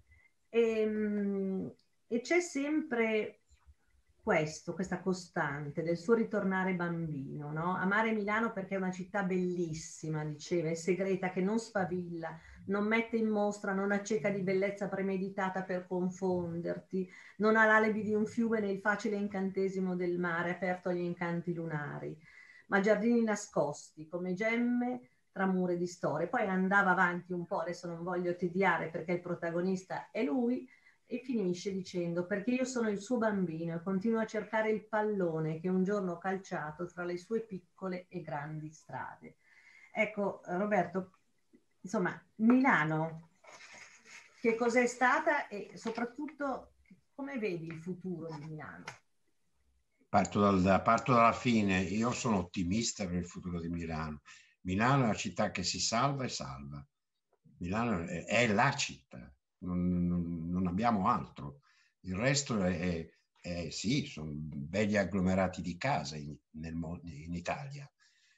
E, e c'è sempre questo, questa costante del suo ritornare bambino, no? Amare Milano perché è una città bellissima, diceva, è segreta, che non sfavilla, non mette in mostra, non acceca di bellezza premeditata per confonderti, non ha l'alibi di un fiume nel facile incantesimo del mare aperto agli incanti lunari, ma giardini nascosti come gemme tra mura di storie. Poi andava avanti un po', adesso non voglio tediare perché il protagonista è lui, e finisce dicendo: perché io sono il suo bambino e continuo a cercare il pallone che un giorno ho calciato tra le sue piccole e grandi strade. Ecco, Roberto, insomma, Milano, che cos'è stata e soprattutto come vedi il futuro di Milano? Parto, dal, parto dalla fine, io sono ottimista per il futuro di Milano. Milano è una città che si salva e salva. Milano è, è la città. Non, non, non abbiamo altro. Il resto è, è, è sì, sono belli agglomerati di case in, nel, in Italia,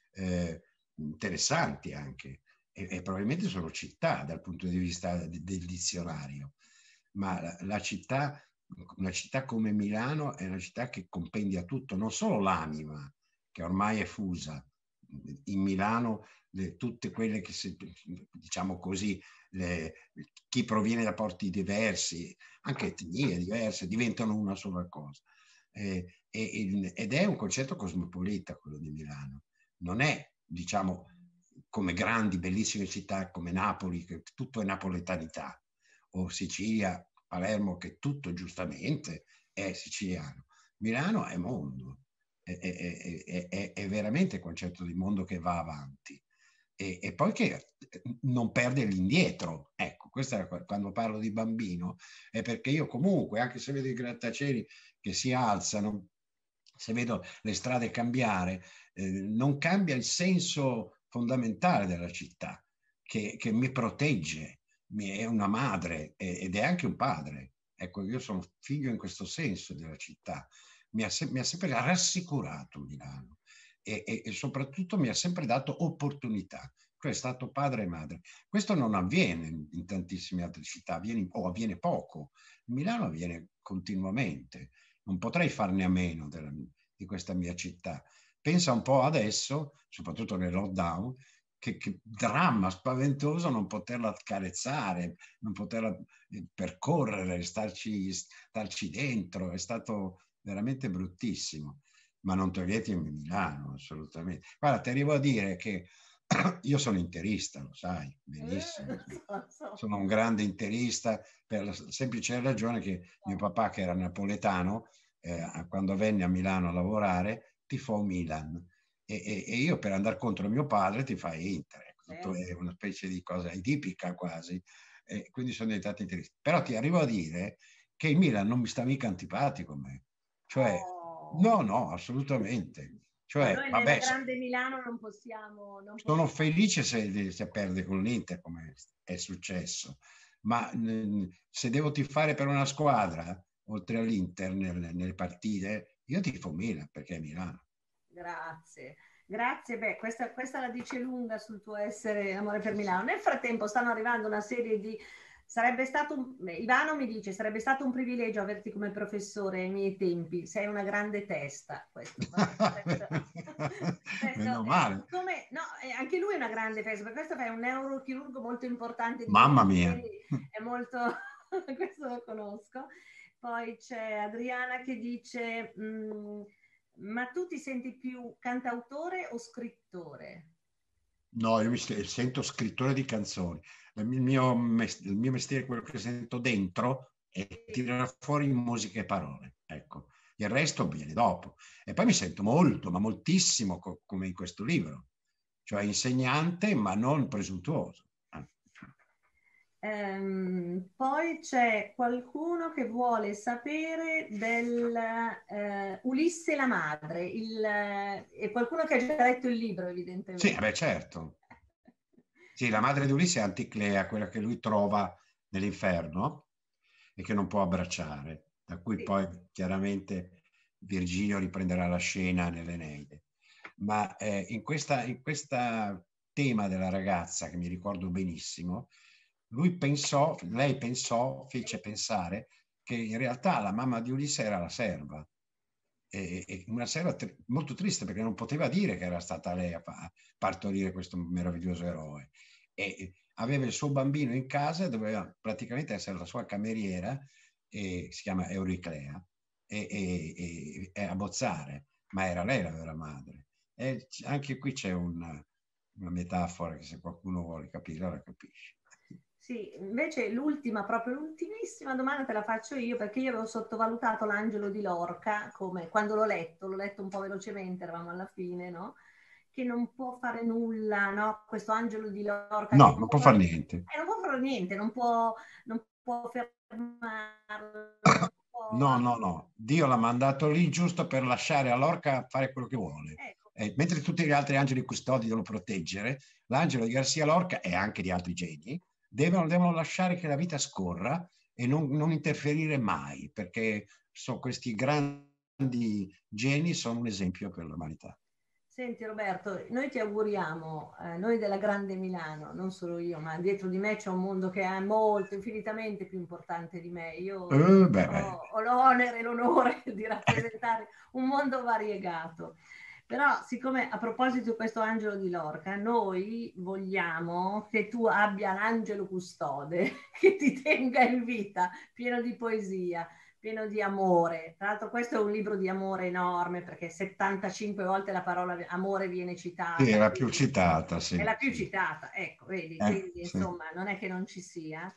eh, interessanti anche, e, e probabilmente sono città dal punto di vista de, del dizionario, ma la, la città, una città come Milano è una città che compendia tutto, non solo l'anima, che ormai è fusa. In Milano le, tutte quelle che, si, diciamo così, le, chi proviene da porti diversi, anche etnie diverse, diventano una sola cosa. Eh, e, ed è un concetto cosmopolita quello di Milano. Non è, diciamo, come grandi, bellissime città come Napoli, che tutto è napoletanità, o Sicilia, Palermo, che tutto giustamente è siciliano. Milano è mondo. È, è, è, è, è veramente il concetto di mondo che va avanti e, e poi che non perde l'indietro. Ecco, questo è quando parlo di bambino, è perché io comunque, anche se vedo i grattacieli che si alzano, se vedo le strade cambiare, eh, non cambia il senso fondamentale della città che, che mi protegge, mi è una madre ed è anche un padre. Ecco, io sono figlio in questo senso della città. Mi ha, mi ha sempre rassicurato Milano e, e, e soprattutto mi ha sempre dato opportunità. Questo è stato padre e madre. Questo non avviene in, in tantissime altre città, avviene, o avviene poco. Milano avviene continuamente. Non potrei farne a meno della, di questa mia città. Pensa un po' adesso, soprattutto nel lockdown, che, che dramma spaventoso non poterla accarezzare, non poterla percorrere, starci, starci dentro. È stato veramente bruttissimo, ma non toglietemi Milano, assolutamente. Guarda, ti arrivo a dire che io sono interista, lo sai, benissimo. Sono un grande interista per la semplice ragione che mio papà, che era napoletano, eh, quando venne a Milano a lavorare, tifò Milan. E, e, e io per andare contro mio padre ti fai Inter. Tutto è una specie di cosa tipica quasi. E quindi sono diventato interista. Però ti arrivo a dire che il Milan non mi sta mica antipatico a me. Cioè, oh. no, no, assolutamente. Cioè, noi vabbè, nella grande Milano non possiamo... Non sono possiamo... felice se, se perde con l'Inter, come è successo. Ma mh, se devo tifare per una squadra, oltre all'Inter, nelle, nelle partite, io tifo Milan, perché è Milano. Grazie. Grazie, beh, questa, questa la dice lunga sul tuo essere amore per Milano. Nel frattempo stanno arrivando una serie di... Sarebbe stato un... Ivano mi dice, sarebbe stato un privilegio averti come professore ai miei tempi, sei una grande testa. Questo, questo, questo Meno male. Come, no, anche lui è una grande testa, per questo è un neurochirurgo molto importante. Di Mamma mia. È molto... questo lo conosco. Poi c'è Adriana che dice... Mh, ma tu ti senti più cantautore o scrittore? No, io mi sento scrittore di canzoni. Il mio, il mio mestiere, quello che sento dentro, è tirare fuori musica e parole. Ecco, il resto viene dopo. E poi mi sento molto, ma moltissimo, co come in questo libro. Cioè insegnante, ma non presuntuoso. Um, poi c'è qualcuno che vuole sapere del uh, Ulisse la madre, il, è qualcuno che ha già letto il libro, evidentemente. Sì, beh, certo. Sì, la madre di Ulisse è Anticlea, quella che lui trova nell'inferno e che non può abbracciare, da cui sì. Poi chiaramente Virgilio riprenderà la scena nell'Eneide. Ma eh, in questa in questa tema della ragazza, che mi ricordo benissimo, lui pensò, lei pensò, fece pensare che in realtà la mamma di Ulisse era la serva. E, e una serva tr molto triste, perché non poteva dire che era stata lei a, a partorire questo meraviglioso eroe. E, e aveva il suo bambino in casa, doveva praticamente essere la sua cameriera, e si chiama Euriclea, e, e, e, e abbozzare, ma era lei la vera madre. E anche qui c'è una, una metafora che, se qualcuno vuole capire, la capisce. Sì, invece l'ultima, proprio l'ultimissima domanda te la faccio io, perché io avevo sottovalutato l'Angelo di Lorca, come quando l'ho letto, l'ho letto un po' velocemente, eravamo alla fine, no? Che non può fare nulla, no? Questo Angelo di Lorca... No, non può fare niente. Eh, non può fare niente, non può, non può fermarlo. Può... No, no, no. Dio l'ha mandato lì giusto per lasciare a Lorca fare quello che vuole. Ecco. Eh, mentre tutti gli altri angeli custodi devono proteggere, l'angelo di Garcia Lorca e anche di altri geni Devono, devono lasciare che la vita scorra e non, non interferire mai, perché so, questi grandi geni sono un esempio per l'umanità. Senti Roberto, noi ti auguriamo, eh, noi della Grande Milano, non solo io, ma dietro di me c'è un mondo che è molto, infinitamente più importante di me. Io uh, beh, ho, beh. ho l'onere e l'onore di rappresentare un mondo variegato. Però, siccome a proposito di questo Angelo di Lorca, noi vogliamo che tu abbia l'angelo custode che ti tenga in vita, pieno di poesia, pieno di amore. Tra l'altro questo è un libro di amore enorme, perché settantacinque volte la parola amore viene citata. Sì, è la più citata, sì. È la più citata, ecco, vedi, eh, quindi sì. insomma non è che non ci sia.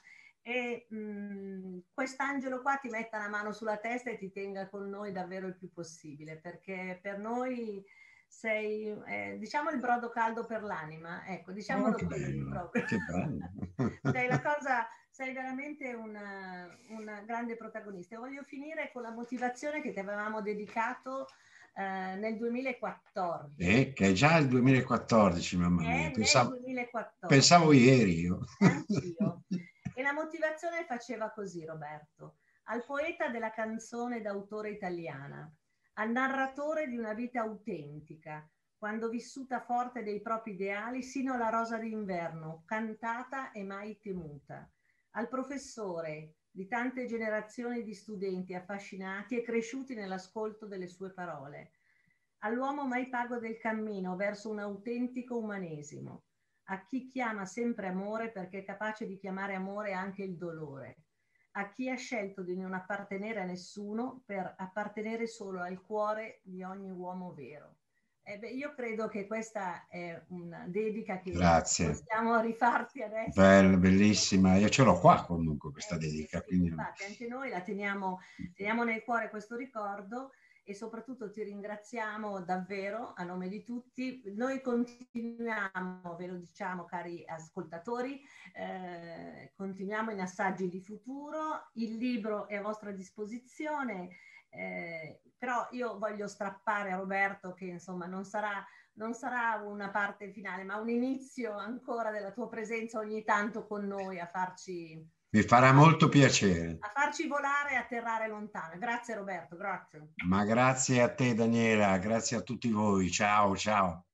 E quest'angelo qua ti metta la mano sulla testa e ti tenga con noi davvero il più possibile, perché per noi sei, eh, diciamo, il brodo caldo per l'anima, ecco, diciamolo oh, così bello, proprio. Che bello. sei la cosa, sei veramente una, una grande protagonista. E voglio finire con la motivazione che ti avevamo dedicato eh, nel duemilaquattordici. Eh, che è già il duemilaquattordici, mamma mia. È Pensavo, nel duemilaquattordici. pensavo ieri io. Anch'io. E la motivazione faceva così, Roberto: al poeta della canzone d'autore italiana, al narratore di una vita autentica, quando vissuta forte dei propri ideali, sino alla rosa d'inverno, cantata e mai temuta, al professore di tante generazioni di studenti affascinati e cresciuti nell'ascolto delle sue parole, all'uomo mai pago del cammino verso un autentico umanesimo, a chi chiama sempre amore perché è capace di chiamare amore anche il dolore, a chi ha scelto di non appartenere a nessuno per appartenere solo al cuore di ogni uomo vero. Eh beh, io credo che questa è una dedica che Grazie. possiamo rifarti adesso. Bella, bellissima. Io ce l'ho qua comunque questa Eh, sì, dedica. sì, Quindi... infatti anche noi la teniamo, teniamo nel cuore questo ricordo e soprattutto ti ringraziamo davvero a nome di tutti. Noi continuiamo, ve lo diciamo cari ascoltatori, eh, continuiamo in Assaggi di Futuro, il libro è a vostra disposizione. Eh, però io voglio strappare a Roberto che insomma non sarà, non sarà una parte finale, ma un inizio ancora della tua presenza ogni tanto con noi a farci... Mi farà molto piacere. A farci volare e atterrare lontano. Grazie Roberto, grazie. Ma grazie a te Daniela, grazie a tutti voi. Ciao, ciao.